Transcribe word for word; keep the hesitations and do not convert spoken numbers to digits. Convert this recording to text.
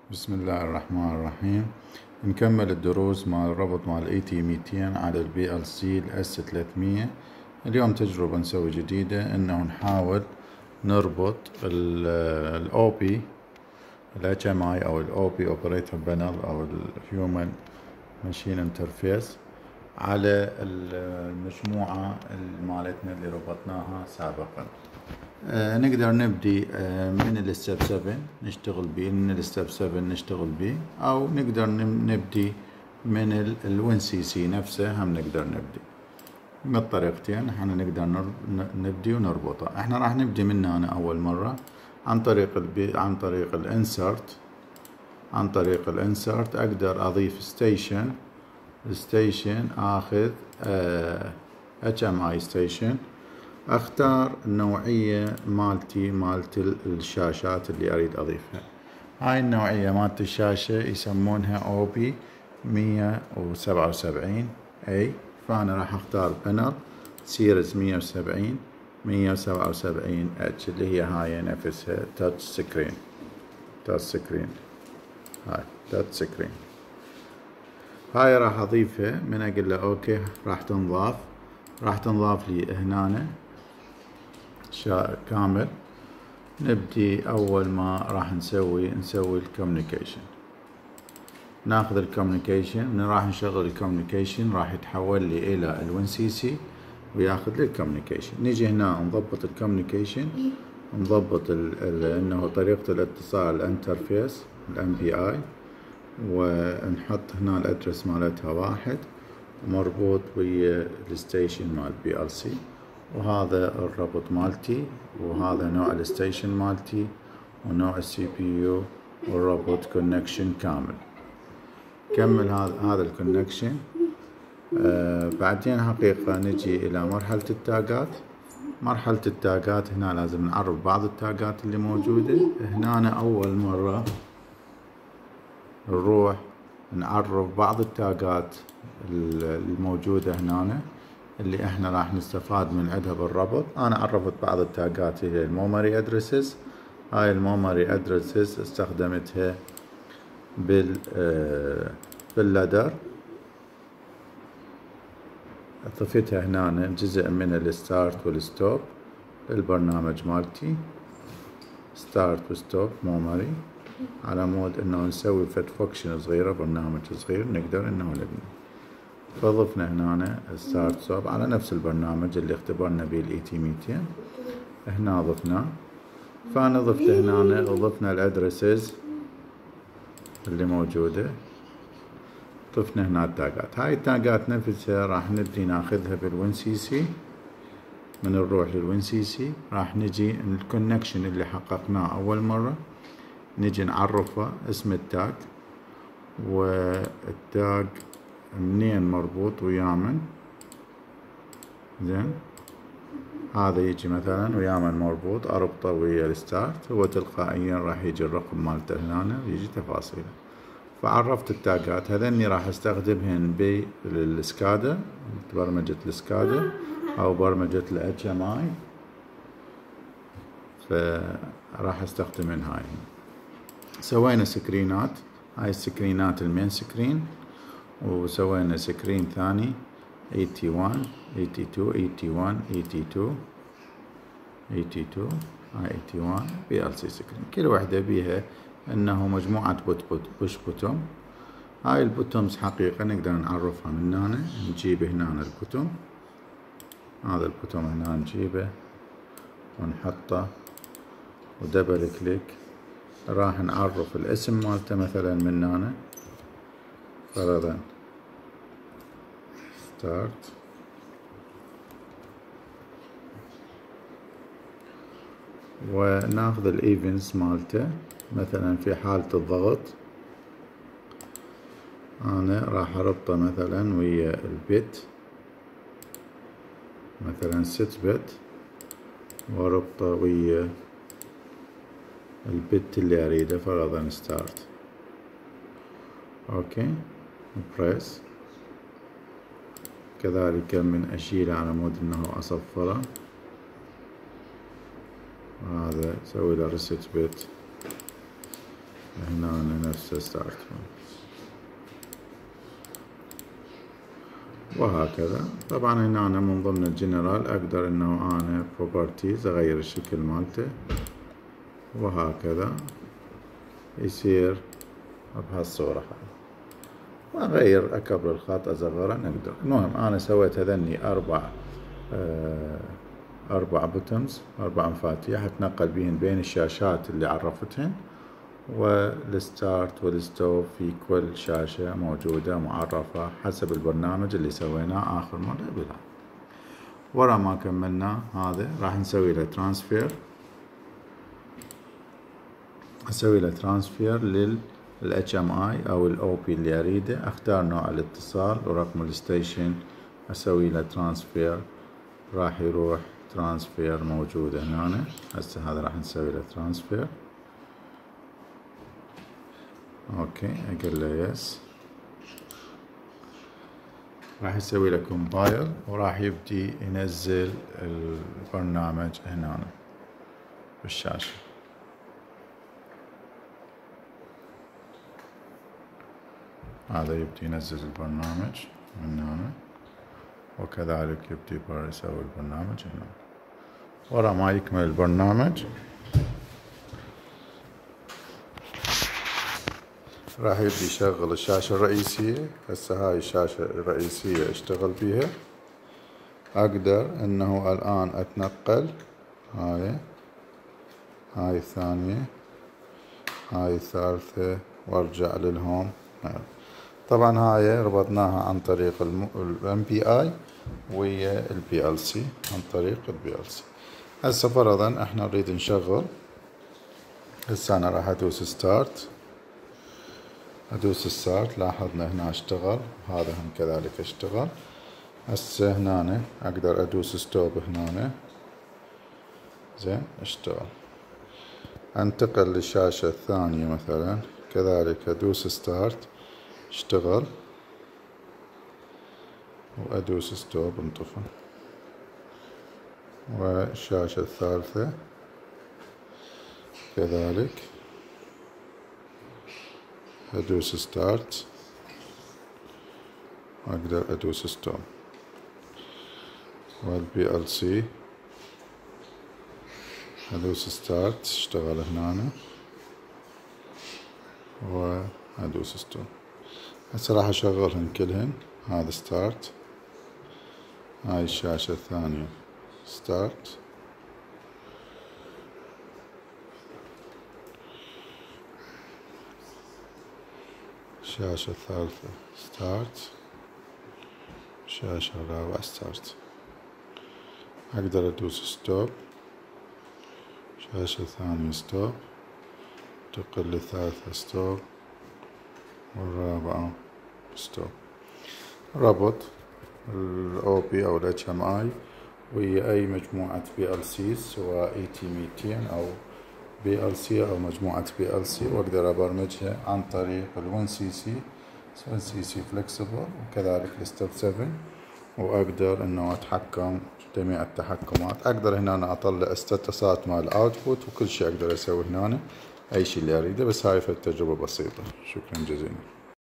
بسم الله الرحمن الرحيم. نكمل الدروس مع الربط مع الاي تي مئتين على البي ال سي الاس ثلاثمية. اليوم تجربة نسوي جديدة انه نحاول نربط الاو بي الاتش ام اي او الاو بي اوبريتور بانل او الهيومن ماشين انترفيس على المجموعة مالتنا اللي ربطناها سابقا. آه نقدر نبدي آه من الستep سبعة نشتغل بيه، من الستep سبعة نشتغل بيه، او نقدر نبدي من الوين سي سي نفسه، هم نقدر نبدي من الطريقتين. احنا نقدر نبدي ونربطه. احنا راح نبدي من هنا اول مرة عن طريق البي عن طريق الانسرت عن طريق الانسرت اقدر اضيف ستيشن ستيشن اخذ آه اتش ام اي ستيشن، اختار النوعية مالتي مالت الشاشات اللي اريد اضيفها. هاي النوعية مالت الشاشة يسمونها او بي مية وسبعة وسبعين اي، فانا راح اختار بانل سيريز مية وسبعين مية وسبعة وسبعين اتش اللي هي هاي نفسها تاتش سكرين تاتش سكرين هاي تاتش سكرين. هاي راح اضيفها من اقول له اوكي راح تنضاف راح تنضاف لي هنا شاء كامل. نبدي اول ما راح نسوي نسوي الكوميونيكيشن، ناخذ الكوميونيكيشن من راح نشغل الكوميونيكيشن راح يتحول لي الى الوين سي سي وياخذ لي الكوميونيكيشن. نيجي هنا نضبط الكوميونيكيشن، نضبط انه طريقة الاتصال الانترفيس الام بي اي، ونحط هنا الادرس مالتها واحد مربوط ويا الستيشن مال بي ال سي، وهذا الربط مالتي، وهذا نوع الستيشن مالتي ونوع السي بي يو والربط كونكشن كامل. كمل هذا هذا الكونكشن. آه بعدين حقيقة نجي الى مرحلة التاجات. مرحلة التاجات هنا لازم نعرف بعض التاجات اللي موجودة هنا. أنا اول مرة نروح نعرف بعض التاجات الموجودة هنا اللي احنا راح نستفاد من عندها بالربط. انا عرفت بعض التاجات هي الميموري ادرسز. هاي الميموري ادرسز استخدمتها بال باللادر، اضفتها هنا جزء من الستارت والستوب للبرنامج مالتي، ستارت وستوب ميموري، على مود انه نسوي فد فانكشن صغيرة برنامج صغير نقدر انه نبني. فضفنا هنا ستارت ستوب على نفس البرنامج اللي اختبرنا به الاي تي مئتين، هنا ضفناه. فانا ضفت هنا ضفنا الادرسز اللي موجودة، ضفنا هنا التاجات. هاي التاجات نفسها راح نبدي ناخذها بالوين سي سي. من نروح للوين سي سي راح نجي الكونكشن اللي حققناه اول مرة نجي نعرفه اسم التاج، والتاج منين مربوط ويا من. زين هذا يجي مثلا ويا من مربوط اربطه ويا الستارت، هو تلقائيا راح يجي الرقم مالته هنا ويجي تفاصيله. فعرفت التاجات هذني راح استخدمهن بالسكادا، برمجة السكادا او برمجة الاتش ام اي، فراح استخدمهن هاي. سوينا سكرينات، هاي السكرينات المين سكرين، وسوينا سكرين ثاني ثمانية وثمانين اثنين وثمانين ثمانية وثمانين ثمانية وثمانين ثمانية وثمانين هاي ثمانية وثمانين بي ال سي سكرين. كل وحدة بيها انه مجموعة بوت بوت بوش بوتوم. هاي البوتومز حقيقة نقدر نعرفها من هنا، نجيب هنا البوتوم، هذا البوتوم هنا نجيبه ونحطه ودبل كليك راح نعرف الاسم مالته مثلا من هنا، فرضا ستارت، وناخذ الايفنتس مالته مثلا في حالة الضغط انا راح اربطه مثلا ويا البت مثلا ست بت، واربطه ويا البت اللي اريده فرضا ستارت. اوكي بريس. كذلك من اشيله على مود انه اصفره، هذا اسوي له ريست بت هنا نفس ستارت وهكذا. طبعا هنا أنا من ضمن الجنرال أقدر إنه أنا بروبرتيز أغير الشكل مالته وهكذا يصير بهالصورة هاي، وأغير أكبر الخط أصغره نقدر. المهم أنا سويت هذني أربع آه أربع بوتنز، أربع مفاتيح أتنقل بيهن بين الشاشات اللي عرفتهن، والستارت والستوب في كل شاشة موجودة معرفة حسب البرنامج اللي سويناه آخر مرة بلا. ورا ما كملنا هذا راح نسوي له ترانسفير، أسوي له ترانسفير لل اتش ام اي أو ال او بي اللي أريده، أختار نوع الاتصال ورقم الستيشن، أسوي له ترانسفير، راح يروح ترانسفير موجودة هنا. هسه هذا راح نسوي له ترانسفير، اوكي اقول له يس، راح يسوي له كومبايل وراح يبدي ينزل البرنامج هنا بالشاشة. هذا يبدي ينزل البرنامج من هنا، وكذلك يبدي يسوي البرنامج هنا. ورا ما يكمل البرنامج راح يبدي يشغل الشاشة الرئيسية. هسه هاي الشاشة الرئيسية اشتغل بيها، اقدر انه الان اتنقل هاي هاي الثانية هاي الثالثة وارجع للهوم. طبعا هاي ربطناها عن طريق الام بي اي ويا البي ال سي، عن طريق البي ال سي. هسه فرضا احنا نريد نشغل، هسه انا راح ادوس ستارت، ادوس ستارت، لاحظنا هنا اشتغل، وهذا هم كذلك اشتغل. هسه هنا اقدر ادوس ستوب هنا، زين اشتغل. انتقل للشاشة الثانية مثلا، كذلك ادوس ستارت اشتغل، وادوس ستوب انطفى. والشاشة الثالثة كذلك ادوس ستارت واقدر ادوس ستوب. والبي ال سي ادوس ستارت اشتغل هنا وادوس ستوب. هسه راح اشغلهن كلهن. هذا ستارت، هاي الشاشة الثانية ستارت، الشاشة الثالثة ستارت، الشاشة الرابعة ستارت. أقدر أدوس ستوب، الشاشة الثانية ستوب، انتقل للثالثة ستوب، والرابعة ستوب. ربط ال او بي أو ال اتش ام اي ويا أي مجموعة بي ال سي، سواء اي تي مئتين أو بي ال سي أو مجموعة بي ال سي، وأقدر أبرمجها عن طريق ال ون سي سي ون سي سي فلكسبل، وكذلك الستيب سبعة. وأقدر إنه أتحكم جميع التحكمات. أقدر هنا أنا أطلع استاتسات مال الأوتبوت وكل شيء أقدر أسوي هنا، أي شيء اللي أريده. بس هاي التجربة بسيطة. شكرا جزيلا.